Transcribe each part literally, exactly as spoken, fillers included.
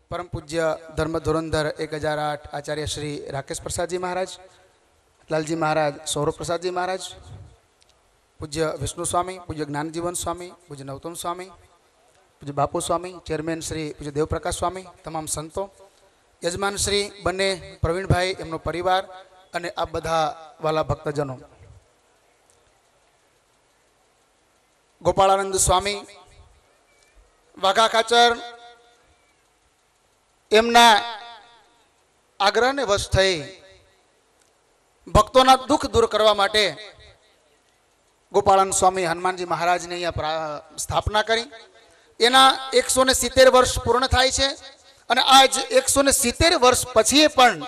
परम पूज्य धर्म धुरंधर एक हजार आठ आचार्य श्री राकेश प्रसाद जी महाराज, लालजी महाराज, सौरभ प्रसाद जी महाराज, पूज्य विष्णु स्वामी, पूज्य ज्ञानजीवन स्वामी, पूज्य नवतम स्वामी, पूज्य बापू स्वामी, चेरमेन श्री पूज्य देवप्रकाश स्वामी, तमाम संतो, यजमान श्री बने प्रवीण भाई, एमनो परिवार अने आ बधा वाला भक्तजनों, गोपालानंद स्वामी वाघा खाचर एमना आग्रह ने वश थई भक्तों दुख दूर करवा माटे गोपालानंद स्वामी हनुमानजी महाराज ने अहींया स्थापना करी। एना एक सौ सित्तेर वर्ष पूर्ण थाय छे अने आज एक सौ सित्तेर वर्ष पछी पण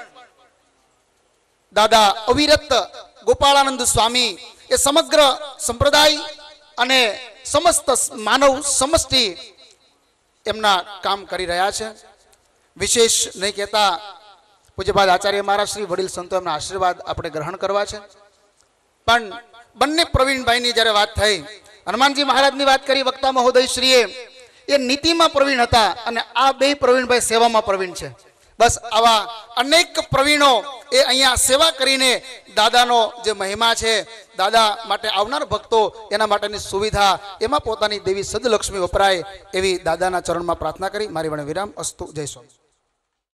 दादा अविरत गोपालानंद स्वामी ए समग्र संप्रदाय अने समस्त मानव समष्टि एमना काम करी रह्या छे। विशेष नहीं कहता पूज्यपाद आचार्य महाराज श्री वडील संतो एमना आशीर्वाद आपणे ग्रहण करवा छे। पण बंने प्रवीण भाई नी ज्यारे वात थई, हनुमानजी महाराज नी वात करी वक्ता महोदय श्रीए, ए नीति में प्रवीण हता अने आ बे प्रवीण भाई सेवा में प्रवीण छे। बस आवा अनेक प्रवीणों ए अहींया सेवा करीने दादानो जे महिमा छे, दादा माटे आवनार भक्तो एना माटेनी सुविधा एमां पोतानी देवी सदलक्ष्मी वपराय एवी दादाना चरणमां प्रार्थना करी मारी वणे विराम। अस्तु। जय स्वामी।